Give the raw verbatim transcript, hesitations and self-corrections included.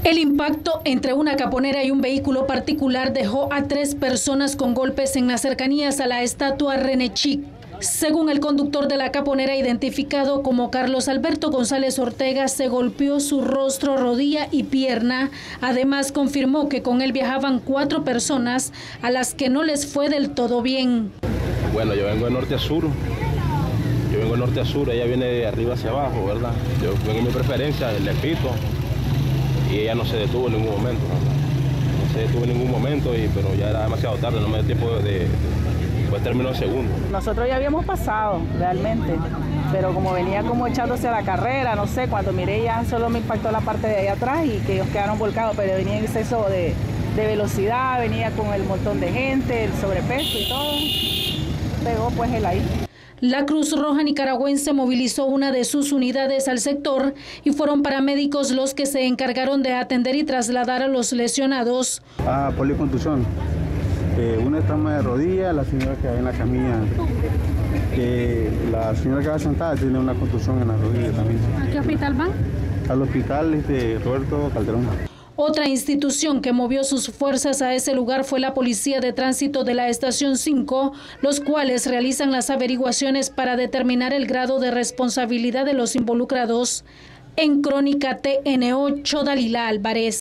El impacto entre una caponera y un vehículo particular dejó a tres personas con golpes en las cercanías a la estatua René Chic. Según el conductor de la caponera, identificado como Carlos Alberto González Ortega, se golpeó su rostro, rodilla y pierna. Además, confirmó que con él viajaban cuatro personas a las que no les fue del todo bien. Bueno, yo vengo de norte a sur. Yo vengo de norte a sur, ella viene de arriba hacia abajo, ¿verdad? Yo vengo en mi preferencia, le pito. Y ella no se detuvo en ningún momento, no, no se detuvo en ningún momento, y, pero ya era demasiado tarde, no me dio tiempo de, de pues terminó el segundo. Nosotros ya habíamos pasado realmente, pero como venía como echándose a la carrera, no sé, cuando miré ya solo me impactó la parte de ahí atrás y que ellos quedaron volcados, pero venía en exceso de, de velocidad, venía con el montón de gente, el sobrepeso y todo, pegó pues él ahí. La Cruz Roja Nicaragüense movilizó una de sus unidades al sector y fueron paramédicos los que se encargaron de atender y trasladar a los lesionados. Ah, policontusión. Eh, una trama de rodilla, la señora que va en la camilla. Eh, la señora que va sentada tiene una contusión en la rodilla también. ¿A qué hospital van? Al hospital de Roberto Calderón. Otra institución que movió sus fuerzas a ese lugar fue la Policía de Tránsito de la Estación cinco, los cuales realizan las averiguaciones para determinar el grado de responsabilidad de los involucrados. En Crónica T N ocho, Dalila Álvarez.